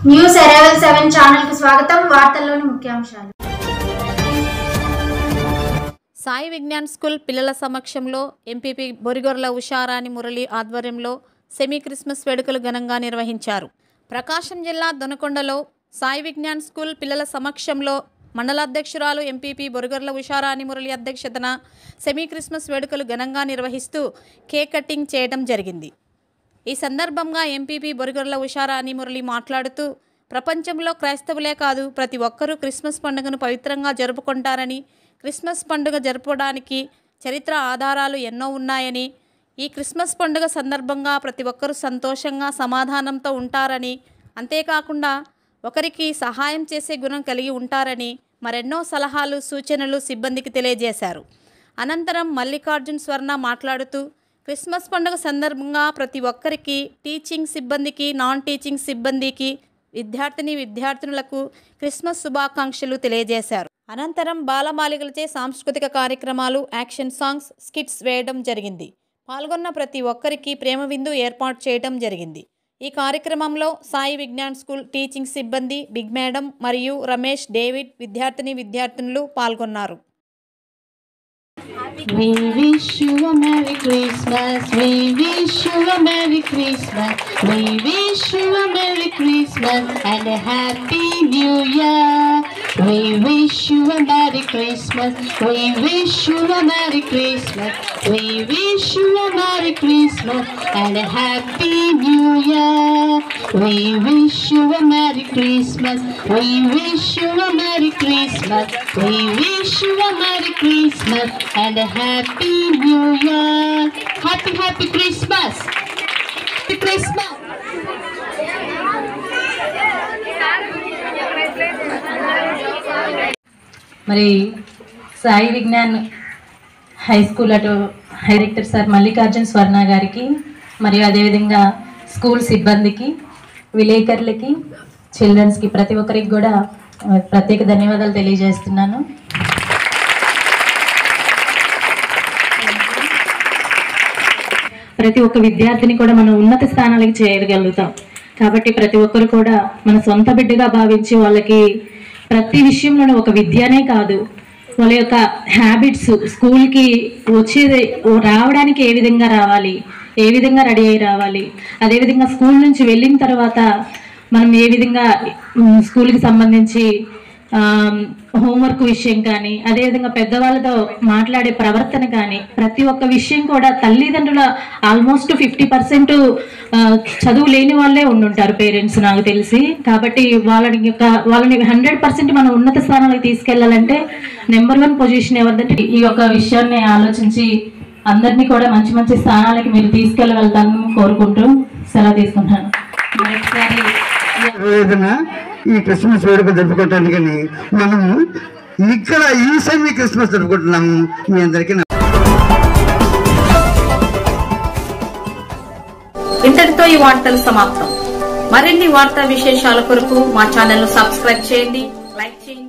News arrival 7 channel కు స్వాగతం. వార్తల్లోని ముఖ్యాంశాలు. సాయి విజ్ఞాన్ స్కూల్ పిల్లల సమక్షంలో ఎంపీపీ బొరిగొర్ల ఉషారాణి మురళి ఆధ్వర్యంలో సెమీ క్రిస్మస్ వేడుకలు ఘనంగా నిర్వహించారు. ప్రకాశం జిల్లా దొనకొండలో సాయి విజ్ఞాన్ స్కూల్ పిల్లల సమక్షంలో మండల అధ్యక్షురాలు ఎంపీపీ బొరిగొర్ల ఉషారాణి మురళి అధ్యక్షతన సెమీ క్రిస్మస్ వేడుకలు ఘనంగా నిర్వహిస్తూ కేక్ కటింగ్ చేయడం జరిగింది. ఈ సందర్భంగా ఎంపీపీ బొరిగొర్ల ఉషారాణి మురళి మాట్లాడుతూ ప్రపంచంలో క్రైస్తవులే కాదు ప్రతి ఒక్కరూ క్రిస్మస్ పండుగను పవిత్రంగా జరుపుకుంటారని, క్రిస్మస్ పండుగ జరుపుకోవడానికి చరిత్ర ఆధారాలు ఎన్నో ఉన్నాయని, ఈ క్రిస్మస్ పండుగ సందర్భంగా ప్రతి ఒక్కరూ సంతోషంగా సమాధానంతో ఉంటారని, అంతేకాకుండా ఒకరికి సహాయం చేసే గుణం కలిగి ఉంటారని మరెన్నో సలహాలు సూచనలు సిబ్బందికి తెలియజేశారు. అనంతరం మల్లికార్జున్ స్వర్ణ మాట్లాడుతూ క్రిస్మస్ పండుగ సందర్భంగా ప్రతి ఒక్కరికి టీచింగ్ సిబ్బందికి, నాన్ టీచింగ్ సిబ్బందికి, విద్యార్థినులకు క్రిస్మస్ శుభాకాంక్షలు తెలియజేశారు. అనంతరం బాలబాలికలచే సాంస్కృతిక కార్యక్రమాలు, యాక్షన్ సాంగ్స్, స్కిట్స్ వేయడం జరిగింది. పాల్గొన్న ప్రతి ఒక్కరికి ప్రేమ విందు ఏర్పాటు చేయడం జరిగింది. ఈ కార్యక్రమంలో సాయి విజ్ఞాన్ స్కూల్ టీచింగ్ సిబ్బంది, బిగ్ మేడం మరియు రమేష్, డేవిడ్, విద్యార్థినులు పాల్గొన్నారు. We wish you a Merry Christmas. We wish you a Merry Christmas. We wish you a Merry Christmas and a Happy New Year. We wish you a Merry Christmas. We wish you a Merry Christmas. We wish you a Merry Christmas and a Happy New Year. We wish you a Merry Christmas. We wish you a Merry Christmas. We wish you a Merry Christmas and a Happy New Year. Happy Christmas. Happy Christmas. మరి Sai Vignan high school director sir Mallikarjun Swarna గారికి మరియు అదేవిధంగా school సిబ్బందికి, విలేకరులకి, చిల్డ్రన్స్కి ప్రతి ఒక్కరికి కూడా ప్రత్యేక ధన్యవాదాలు తెలియజేస్తున్నాను. ప్రతి ఒక్క విద్యార్థిని కూడా మనం ఉన్నత స్థానాలకు చేయగలుగుతాం. కాబట్టి ప్రతి ఒక్కరు కూడా మన సొంత బిడ్డగా భావించి వాళ్ళకి ప్రతి విషయంలోనూ ఒక విద్యనే కాదు, వాళ్ళ యొక్క హ్యాబిట్స్, స్కూల్కి వచ్చేది రావడానికి ఏ విధంగా రావాలి, ఏ విధంగా రెడీ అయ్యి రావాలి, అదేవిధంగా స్కూల్ నుంచి వెళ్ళిన తర్వాత మనం ఏ విధంగా స్కూల్కి సంబంధించి హోంవర్క్ విషయం కానీ, అదేవిధంగా పెద్దవాళ్ళతో మాట్లాడే ప్రవర్తన కానీ, ప్రతి ఒక్క విషయం కూడా తల్లిదండ్రుల ఆల్మోస్ట్ 50% చదువు లేని వాళ్ళే ఉండుంటారు పేరెంట్స్ నాకు తెలిసి. కాబట్టి వాళ్ళని 100% మనం ఉన్నత స్థానాలకు తీసుకెళ్లాలంటే నెంబర్ 1 పొజిషన్ ఎవరిదంటే ఈ యొక్క విషయాన్ని ఆలోచించి అందరినీ కూడా మంచి మంచి స్థానాలకి మీరు తీసుకెళ్ళగలుగుతానని కోరుకుంటూ సెలవు తీసుకుంటాను. ఈ క్రిస్మస్ వేడుక జరుపుకోవటానికి మనము ఇక్కడ ఈ సెమీ క్రిస్మస్ జరుపుకుంటున్నాము. మీ అందరికీ ఇంతటితో ఈ వార్తలు సమాప్తం. మరిన్ని వార్తా విశేషాల కొరకు మా ఛానల్ ను సబ్స్క్రైబ్ చేయండి, లైక్ చేయండి.